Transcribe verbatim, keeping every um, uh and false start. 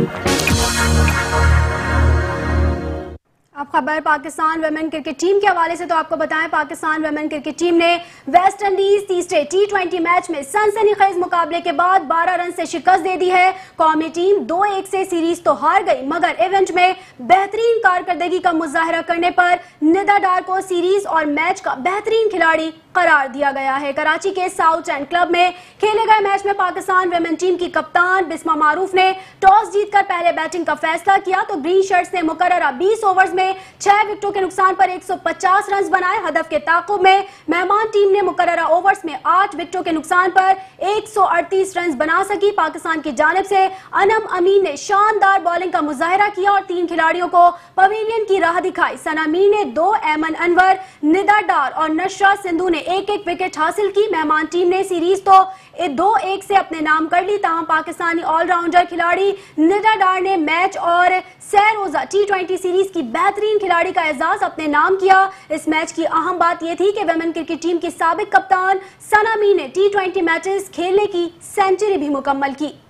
अब खबर Pakistan women cricket team के हवाले से तो आपको बताएं, पाकिस्तान वुमेन क्रिकेट टीम ने वेस्ट इंडीज तीसरे टी ट्वेंटी मैच में सनसनीखेज मुकाबले के बाद बारह रन से शिकस्त दे दी है। कौमी टीम दो एक से सीरीज तो हार गई, मगर इवेंट में बेहतरीन कारकर्दगी का मुजाहरा करने पर निदा डार को सीरीज और मैच का बेहतरीन खिलाड़ी करार दिया गया है। कराची के साउथ एंड क्लब में खेले गए मैच में पाकिस्तान वुमेन टीम की कप्तान बिस्मा मारूफ ने टॉस जीतकर पहले बैटिंग का फैसला किया तो ग्रीन शर्ट्स ने मुकर्ररा बीस ओवर्स में छह विकेटों के नुकसान पर एक सौ पचास रन बनाए। हदफ के ताकुब में मेहमान टीम ने मुकर्ररा ओवर्स में आठ विकेटों के नुकसान पर एक सौ अड़तीस रन बना सकी। पाकिस्तान की जानिब से अनम अमीन ने शानदार बॉलिंग का मुजाहरा किया और तीन खिलाड़ियों को पवेलियन की राह दिखाई। सना मीर ने दो, एमन अनवर, निदा डार और नशरा सिंधु ने एक एक विकेट हासिल की। मेहमान टीम ने सीरीज तो दो एक से अपने नाम कर ली, ताहम पाकिस्तानी ऑलराउंडर खिलाड़ी निदा डार ने मैच और सह रोजा टी ट्वेंटी सीरीज की बेहतरीन खिलाड़ी का एजाज अपने नाम किया। इस मैच की अहम बात यह थी कि वुमेन क्रिकेट टीम की साबिक कप्तान सना मीर ने टी ट्वेंटी मैचेस खेलने की सेंचुरी भी मुकम्मल की।